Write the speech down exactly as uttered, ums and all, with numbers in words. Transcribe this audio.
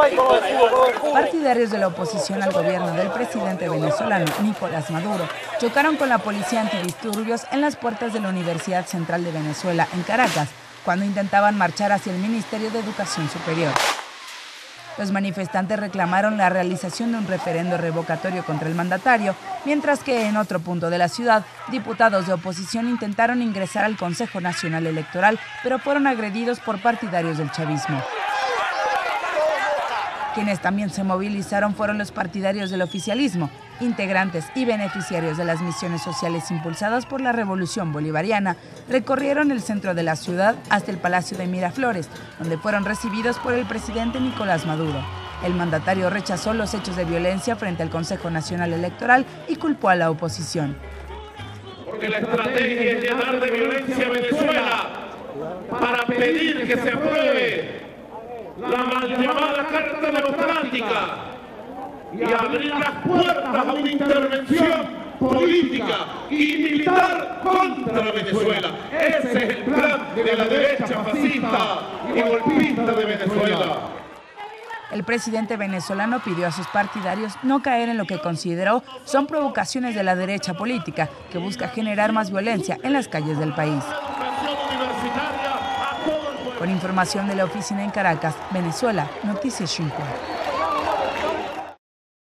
Partidarios de la oposición al gobierno del presidente venezolano Nicolás Maduro chocaron con la policía antidisturbios en las puertas de la Universidad Central de Venezuela, en Caracas, cuando intentaban marchar hacia el Ministerio de Educación Superior. Los manifestantes reclamaron la realización de un referendo revocatorio contra el mandatario, mientras que en otro punto de la ciudad, diputados de oposición intentaron ingresar al Consejo Nacional Electoral, pero fueron agredidos por partidarios del chavismo. Quienes también se movilizaron fueron los partidarios del oficialismo, integrantes y beneficiarios de las misiones sociales impulsadas por la Revolución Bolivariana. Recorrieron el centro de la ciudad hasta el Palacio de Miraflores, donde fueron recibidos por el presidente Nicolás Maduro. El mandatario rechazó los hechos de violencia frente al Consejo Nacional Electoral y culpó a la oposición. Porque la estrategia es llenar de violencia a Venezuela para pedir que se apruebe la mal llamada Carta Democrática y abrir las puertas a una intervención política y militar contra Venezuela. Ese es el plan de la derecha fascista y golpista de Venezuela. El presidente venezolano pidió a sus partidarios no caer en lo que consideró son provocaciones de la derecha política que busca generar más violencia en las calles del país. Con información de la oficina en Caracas, Venezuela, Noticias Xinhua.